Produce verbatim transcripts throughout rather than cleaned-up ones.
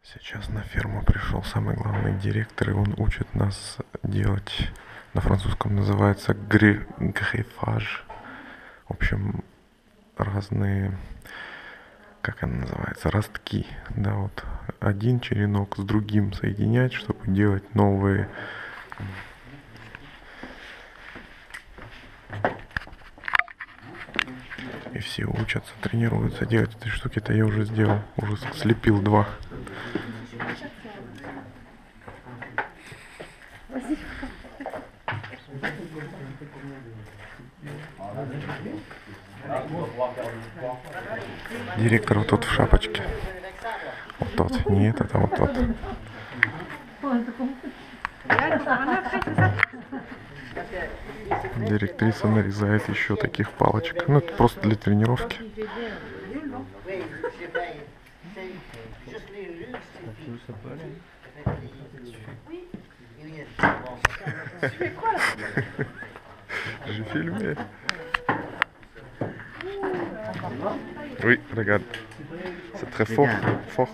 Сейчас на ферму пришел самый главный директор, и он учит нас делать, на французском называется гри, грифаж. В общем, разные, как она называется, ростки. Да, вот один черенок с другим соединять, чтобы делать новые. И все учатся, тренируются делать эти штуки. Это я уже сделал, уже слепил два. Директор вот тот в шапочке. Вот тот, не этот, а вот тот. Директриса нарезает еще таких палочек. Ну, это просто для тренировки. Je filmé. Oui, regarde. C'est très fort, fort.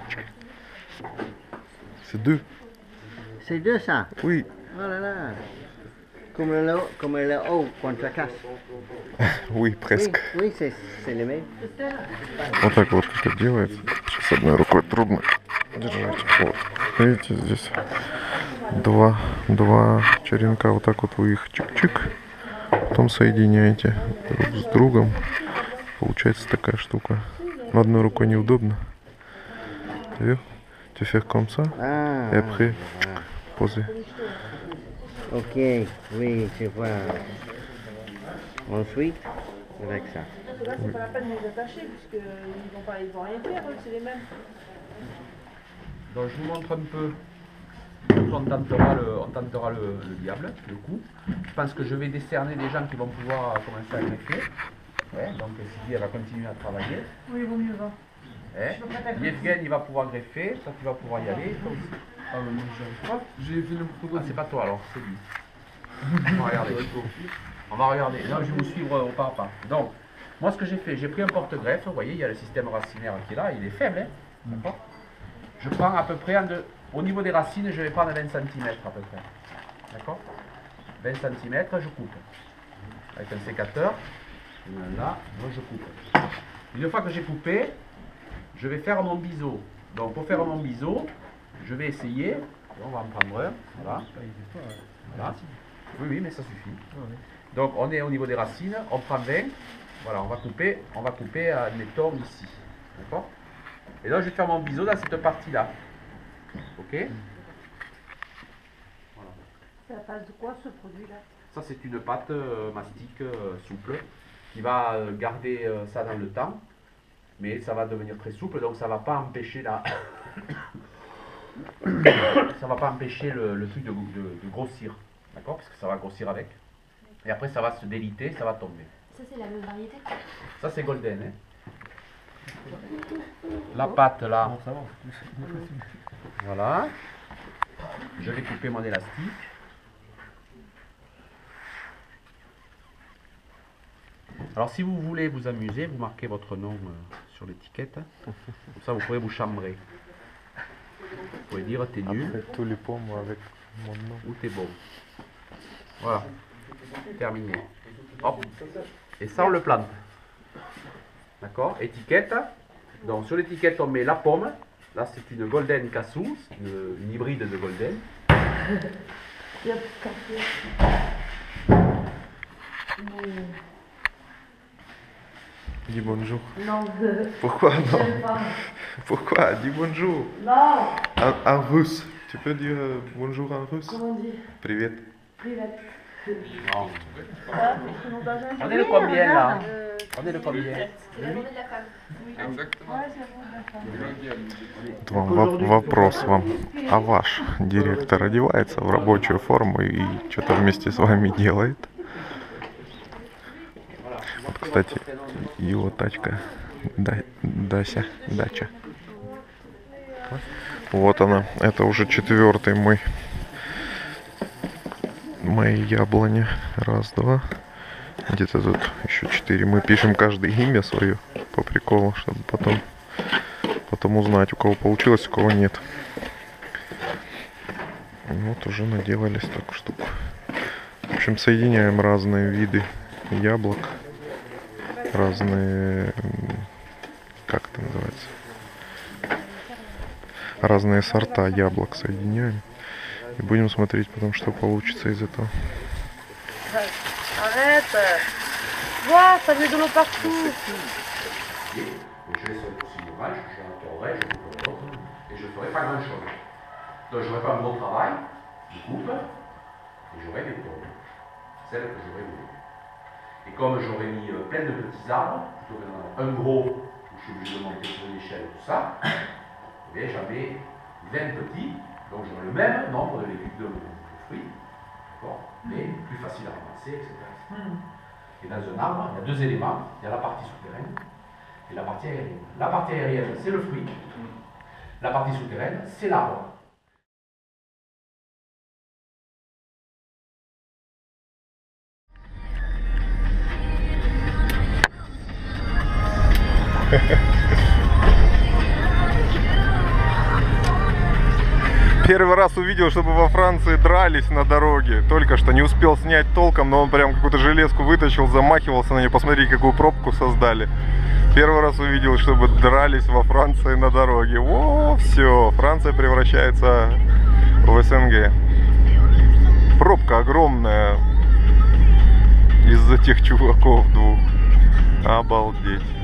C'est deux. C'est deux ça? Oui. Oh là là. Comme le, comme le haut quand ça casse. Oui, presque. Oui, oui c'est le même. Вот так вот это делается. Сейчас одной рукой трудно держать. Вот. Видите, здесь два, два черенка. Вот так вот вы их чик-чик. Потом соединяете друг с другом. Получается такая штука. Но одной рукой неудобно. Tu tu fais comme ça. Ah, et après, ah. poser. Ok, oui, je vois. Ensuite, avec ça. Là, c'est pas la peine de les attacher, puisqu'ils vont pas, ils vont rien faire, eux, c'est les mêmes. Donc je vous montre un peu. On tentera le, on tentera le, le diable, le coup. Je pense que je vais décerner des gens qui vont pouvoir commencer à greffer. Ouais, donc Sylvie elle va continuer à travailler. Oui, il vaut mieux, va. Eh, Yevgen il va pouvoir greffer, toi tu vas pouvoir y aller, toi aussi. Ah mais moi j'arrive pas, j'ai fait le Ah, prototype. c'est pas toi alors, c'est lui. On va regarder. On va regarder. Non, je vais vous suivre au pas à pas. Donc, moi ce que j'ai fait, j'ai pris un porte-greffe, vous voyez, il y a le système racinaire qui est là, il est faible, hein. D'accord. Je prends à peu près, en deux, au niveau des racines, je vais prendre vingt centimètres à peu près. D'accord. vingt centimètres, je coupe. Avec un sécateur, là, moi je coupe. Une fois que j'ai coupé, je vais faire mon biseau. Donc pour faire mon biseau, je vais essayer, on va en prendre un, voilà. Voilà. Oui, oui, mais ça suffit. Donc on est au niveau des racines, on prend vingt, voilà, on va couper, on va couper, admettons, ici. D'accord. Et là je vais faire mon biseau dans cette partie-là. Ok. Voilà. C'est à base de quoi, ce produit-là? Ça c'est une pâte euh, mastic euh, souple qui va euh, garder euh, ça dans le temps, mais ça va devenir très souple, donc ça va pas empêcher la ça va pas empêcher le, le truc de, de, de grossir, d'accord, parce que ça va grossir avec, et après ça va se déliter, ça va tomber. Ça c'est la même variété? Ça c'est golden, hein. La pâte là, voilà, je vais couper mon élastique. Alors si vous voulez vous amuser, vous marquez votre nom euh, sur l'étiquette, comme ça vous pourrez vous chambrer. Vous pouvez dire t'es nul Après tous les pommes avec mon nom. ou t'es bon. Voilà, terminé. Hop. Et ça on le plante. D'accord, étiquette. Donc sur l'étiquette on met la pomme. Là c'est une golden cassou, une, une hybride de golden. Il y a plus de café. Dis bonjour. Non, euh, Pourquoi non? j'aime pas. Pourquoi? Dis bonjour. Non. En, en russe. Tu peux dire euh, bonjour en russe? Comment on dit? Привет. Привет. Non. Ah, parce que mon bagage- On est le combien là? On est le combien? C'est la journée de la femme. Exactement. Ouais, c'est la journée de la femme. Вот вам воп- вопрос вам. А ваш директор одевается в рабочую форму и что-то вместе с вами делает? Вот, кстати, его тачка Да- Дася, дача. Вот она. Это уже четвертый мой. Мои яблони. Раз, два. Где-то тут еще четыре. Мы пишем каждое имя свое по приколу, чтобы потом Потом узнать, у кого получилось, у кого нет. Вот уже наделали столько штук. В общем, соединяем разные виды яблок. Разные... Как это называется? Разные сорта яблок соединяем. И будем смотреть потом, что получится из этого. Arrête. Vois, ça met de l'eau partout. Et je laisse un petit dommage, je rentrerai, je couperai l'autre, et je ne ferai pas grand chose. Donc je n'aurai pas un gros travail, je coupe, et j'aurai des tombes, celles que j'aurai voulu. Et comme j'aurai mis euh, plein de petits arbres, plutôt que dans un gros, où je suis obligé de monter sur une échelle, tout ça, eh bien j'en ai vingt petits, donc j'aurai le même nombre de légumes, de, de fruits, mais plus facile à ramasser, et cetera et cetera. Et dans un arbre, il y a deux éléments, il y a la partie souterraine et la partie aérienne. La partie aérienne, c'est le fruit. La partie souterraine, c'est l'arbre. Первый раз увидел, чтобы во Франции дрались на дороге. Только что не успел снять толком, но он прям какую-то железку вытащил, замахивался на нее. Посмотри, какую пробку создали. Первый раз увидел, чтобы дрались во Франции на дороге. О, все, Франция превращается в СНГ. Пробка огромная из-за тех чуваков двух. Обалдеть.